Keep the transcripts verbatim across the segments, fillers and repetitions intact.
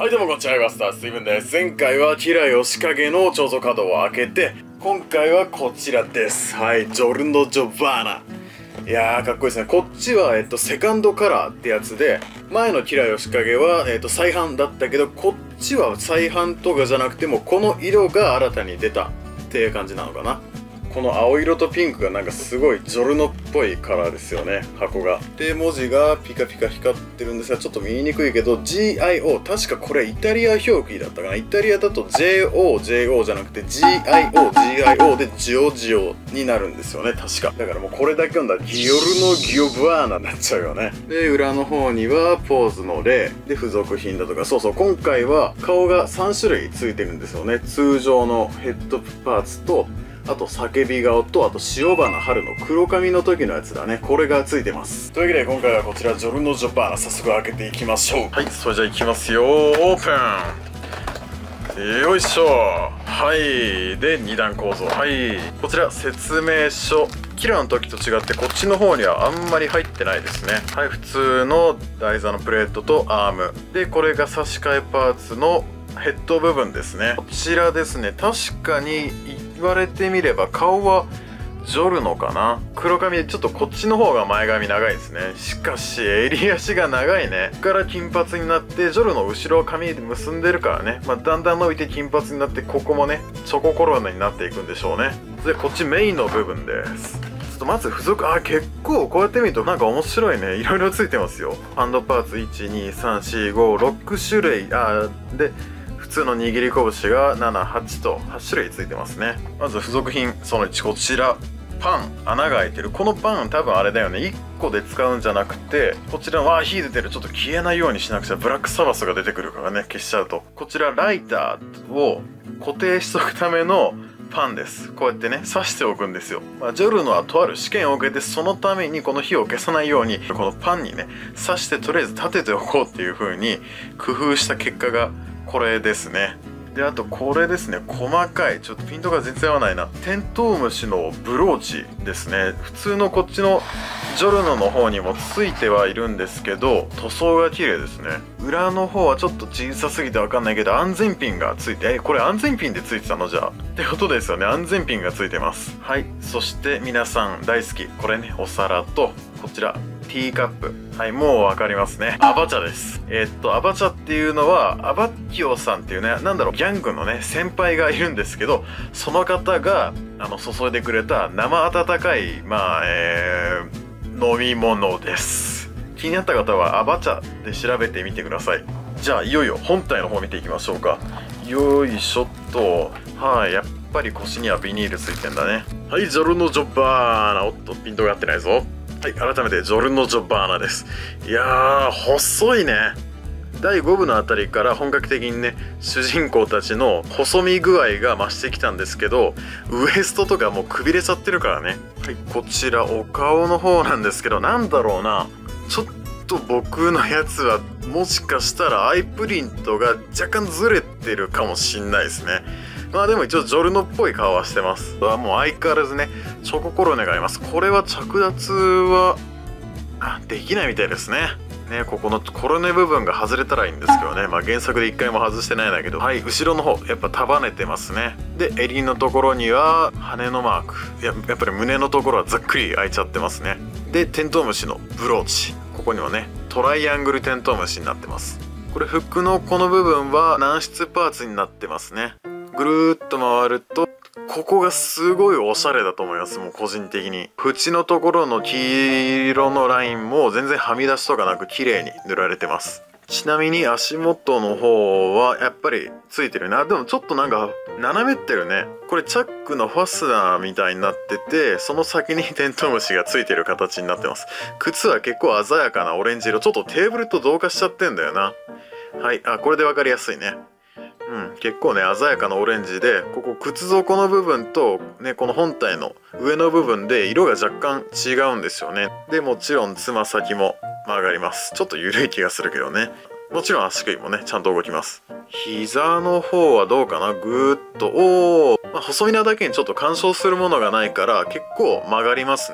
はいどうもこんにちは、マスタースティーブンです。前回はキラヨシカゲの彫像カードを開けて、今回はこちらです。はい、ジョルノ・ジョバーナ。いやーかっこいいですね。こっちは、えっと、セカンドカラーってやつで、前のキラヨシカゲは、えっと、再販だったけど、こっちは再販とかじゃなくても、この色が新たに出たっていう感じなのかな。この青色とピンクがなんかすごいジョルノっぽいカラーですよね、箱が。で、文字がピカピカ光ってるんですが、ちょっと見にくいけど ジーアイオー、 確かこれイタリア表記だったかな。イタリアだと ジェイオージェイオー じゃなくて ジーアイオージーアイオー でジオジオになるんですよね、確か。だからもうこれだけ読んだらギオルノ・ギオブアーナになっちゃうよね。で、裏の方にはポーズの例で付属品だとか、そうそう、今回は顔がさん種類ついてるんですよね。通常のヘッドパーツと、あと叫び顔と、あと塩花春の黒髪の時のやつだね。これがついてます。というわけで今回はこちらジョルノ・ジョバーナ、早速開けていきましょう。はい、それじゃあいきますよ。オープン。よいしょ。はいでに段構造。はい、こちら説明書。キラの時と違ってこっちの方にはあんまり入ってないですね。はい、普通の台座のプレートとアームで、これが差し替えパーツのヘッド部分ですね。こちらですね、確かに言われてみれば顔はジョルノかな。黒髪でちょっとこっちの方が前髪長いですね。しかし襟足が長いね。ここから金髪になって、ジョルノ後ろを髪で結んでるからね、まあ、だんだん伸びて金髪になって、ここもねチョココロネになっていくんでしょうね。でこっちメインの部分です。ちょっとまず付属、あ結構こうやって見るとなんか面白いね。いろいろついてますよ。ハンドパーツいちにさんしごろく種類、あで普通の握り拳がななはちとはち種類ついてますね。まず付属品そのいち、こちらパン、穴が開いてる。このパン多分あれだよね、いっこで使うんじゃなくて、こちらは火出てる。ちょっと消えないようにしなくちゃ。ブラックサバスが出てくるからね、消しちゃうと。こちらライターを固定しとくためのパンです。こうやってね刺しておくんですよ。まあ、ジョルノはとある試験を受けて、そのためにこの火を消さないようにこのパンにね刺して、とりあえず立てておこうっていう風に工夫した結果がこれですね。であとこれですね、細かい、ちょっとピントが全然合わないな、テントウムシのブローチですね。普通のこっちのジョルノの方にもついてはいるんですけど、塗装が綺麗ですね。裏の方はちょっと小さすぎてわかんないけど、安全ピンがついて、えこれ安全ピンでついてたのじゃあってことですよね。安全ピンがついてます。はい、そして皆さん大好き、これね、お皿とこちらティーカップ。はい、もうわかりますね。アバチャです。えー、っとアバチャっていうのはアバッキオさんっていうね、なんだろう、ギャングのね先輩がいるんですけど、その方があの注いでくれた生温かいまあえー、飲み物です。気になった方はアバチャで調べてみてください。じゃあいよいよ本体の方見ていきましょうか。よいしょっと。はい、やっぱり腰にはビニールついてんだね。はい、ジョルノ・ジョバーナ。おっとピントが合ってないぞ。はい、改めてジョルノ・ジョバーナです。いやー細いね。だいごぶのあたりから本格的にね主人公たちの細身具合が増してきたんですけど、ウエストとかもうくびれちゃってるからね。はい、こちらお顔の方なんですけど、なんだろうな、ちょっと僕のやつはもしかしたらアイプリントが若干ずれてるかもしんないですね。まあでも一応ジョルノっぽい顔はしてます。もう相変わらずねチョココロネがいます。これは着脱はあできないみたいですね。ね、ここのコロネ部分が外れたらいいんですけどね。まあ原作で一回も外してないんだけど、はい、後ろの方やっぱ束ねてますね。で襟のところには羽のマーク、ややっぱり胸のところはざっくり開いちゃってますね。でテントウムシのブローチ、ここにはねトライアングルテントウムシになってます。これフックのこの部分は軟質パーツになってますね。ぐるーっと回るとここがすごいおしゃれだと思います。もう個人的に縁のところの黄色のラインも全然はみ出しとかなく綺麗に塗られてます。ちなみに足元の方はやっぱりついてるな。でもちょっとなんか斜めってるね。これチャックのファスナーみたいになってて、その先にテントウムシがついてる形になってます。靴は結構鮮やかなオレンジ色、ちょっとテーブルと同化しちゃってんだよな。はい、あこれで分かりやすいね。うん、結構ね鮮やかなオレンジで、ここ靴底の部分とねこの本体の上の部分で色が若干違うんですよね。でもちろんつま先も曲がります。ちょっと緩い気がするけどね。もちろん足首もねちゃんと動きます。膝の方はどうかな。ぐーっとおー、まあ、細身なだけにちょっと干渉するものがないから結構曲がりますね。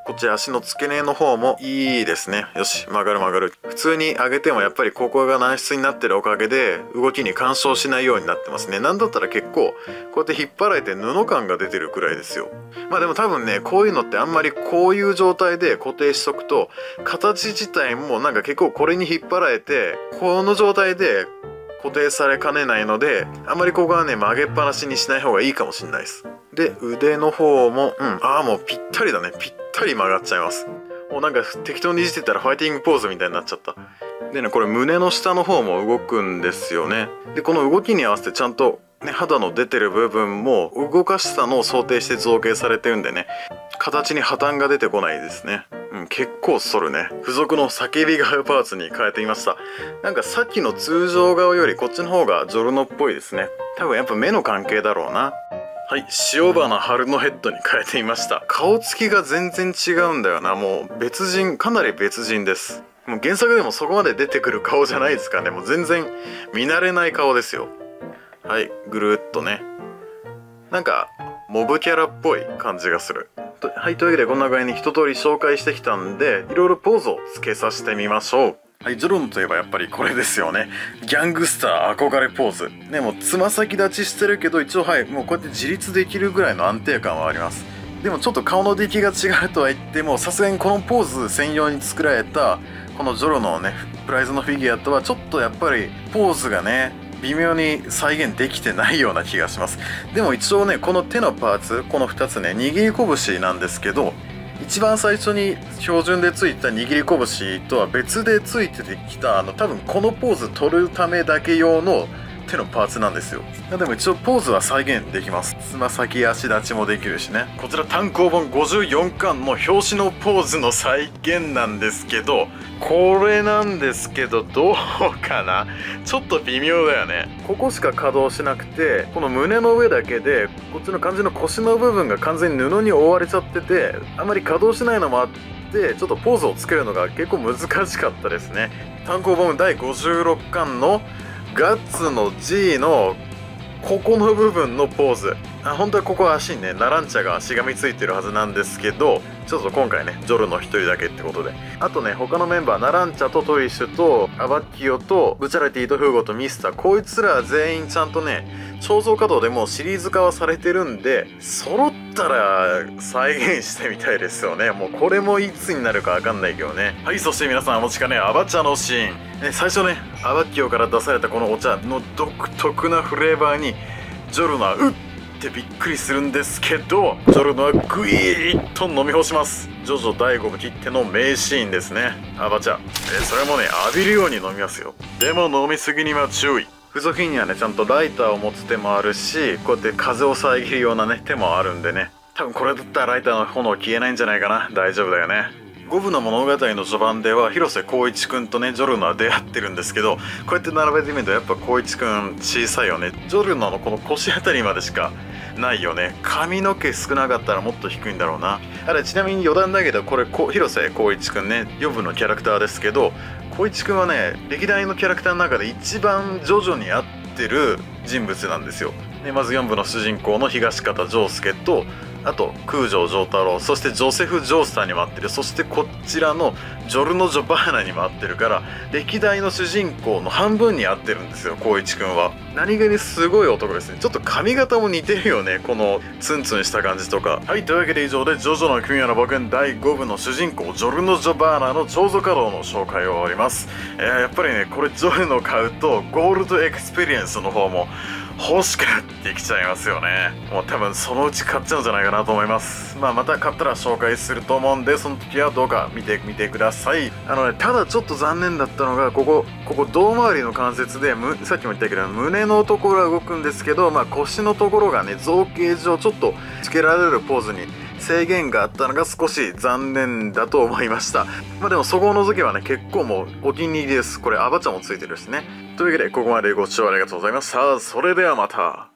こっち足の付け根の方もいいですね。よし、曲がる曲がる。普通に上げてもやっぱりここが軟質になってるおかげで動きに干渉しないようになってますね。なんだったら結構こうやって引っ張られて布感が出てるくらいですよ。まあでも多分ね、こういうのってあんまりこういう状態で固定しとくと形自体もなんか結構これに引っ張られてこの状態で固定されかねないので、あんまりここはね曲げっぱなしにしない方がいいかもしれないです。で、腕の方も、うん、ああもうぴったりだね。ぴったり曲がっちゃいます。もうなんか適当にいじってたらファイティングポーズみたいになっちゃった。でね、これ胸の下の方も動くんですよね。で、この動きに合わせてちゃんとね、肌の出てる部分も動かしたのを想定して造形されてるんでね、形に破綻が出てこないですね。うん、結構反るね。付属の叫び顔パーツに変えてみました。なんかさっきの通常顔よりこっちの方がジョルノっぽいですね。多分やっぱ目の関係だろうな。はい、塩花春のヘッドに変えてみました。顔つきが全然違うんだよな。もう別人、かなり別人です。もう原作でもそこまで出てくる顔じゃないですかね。もう全然見慣れない顔ですよ。はい、ぐるっとね。なんかモブキャラっぽい感じがする。はい、というわけでこんな具合に一通り紹介してきたんで、いろいろポーズをつけさせてみましょう。はい、ジョルノといえばやっぱりこれですよね。ギャングスター憧れポーズ。ね、もうつま先立ちしてるけど、一応はい、もうこうやって自立できるぐらいの安定感はあります。でもちょっと顔の出来が違うとは言っても、さすがにこのポーズ専用に作られた、このジョルノのね、プライズのフィギュアとはちょっとやっぱりポーズがね、微妙に再現できてないような気がします。でも一応ね、この手のパーツ、このふたつね、握り拳なんですけど、一番最初に標準でついた握り拳とは別でついてきた、あの多分このポーズ取るためだけ用の手のパーツなんですよ。でも一応ポーズは再現できます。つま先足立ちもできるしね。こちら単行本ごじゅうよんかんの表紙のポーズの再現なんですけど、これなんですけどどうかな、ちょっと微妙だよね。ここしか稼働しなくて、この胸の上だけでこっちの肝心の腰の部分が完全に布に覆われちゃってて、あまり稼働しないのもあってちょっとポーズをつけるのが結構難しかったですね。単行本だいごじゅうろっかんのガッツの G のここの部分のポーズ、あ、本当はここは足にねナランチャがしがみついてるはずなんですけど、ちょっと今回ねジョルノひとりだけってことで、あとね他のメンバーナランチャとトリッシュとアバッキオとブチャラティとフーゴとミスター、こいつら全員ちゃんとね肖像稼働でもうシリーズ化はされてるんで、揃ったら再現してみたいですよね。もうこれもいつになるかわかんないけどね。はい、そして皆さんお持ちかねアバチャのシーン、ね、最初ねアバッキオから出されたこのお茶の独特なフレーバーにジョルノはうってびっくりするんですけど、ジョルノはグイーッと飲み干します。ジョジョだいごぶきっての名シーンですね。アバチャ、えそれもね浴びるように飲みますよ。でも飲みすぎには注意。付属品にはねちゃんとライターを持つ手もあるし、こうやって風を遮るようなね手もあるんでね、多分これだったらライターの炎消えないんじゃないかな。大丈夫だよね。ごぶの物語の序盤では広瀬光一くんとねジョルノは出会ってるんですけど、こうやって並べてみるとやっぱ光一くん小さいよね。ジョルノのこの腰あたりまでしかないよね。髪の毛少なかったらもっと低いんだろうな。あれちなみに余談だけど、これ広瀬光一くんねよんぶのキャラクターですけど、光一くんはね歴代のキャラクターの中で一番ジョジョに合ってる人物なんですよ。でまずよんぶの主人公の東方仗介と、あと空城城太郎、そしてジョセフ・ジョースターにも合ってる、そしてこちらのジョルノ・ジョバーナにも合ってるから、歴代の主人公の半分に合ってるんですよ光一くんは。何気にすごい男ですね。ちょっと髪型も似てるよね、このツンツンした感じとか。はい、というわけで以上でジョジョの奇妙な冒険だいごぶの主人公ジョルノ・ジョバーナの彫像稼働の紹介を終わります。えー、やっぱりねこれジョルノ買うとゴールドエクスペリエンスの方も欲しくなってきちゃいますよね。もう多分そのうち買っちゃうんじゃないかなと思います。まあまた買ったら紹介すると思うんで、その時はどうか見てみてください。あのねただちょっと残念だったのが、ここここ胴回りの関節でむさっきも言ったけど胸のところは動くんですけど、まあ腰のところがね造形上ちょっとつけられるポーズに制限があったのが少し残念だと思いました。まあでもそこを除けばね結構もうお気に入りです。これアバチャもついてるしね。というわけでここまでご視聴ありがとうございました。それではまた。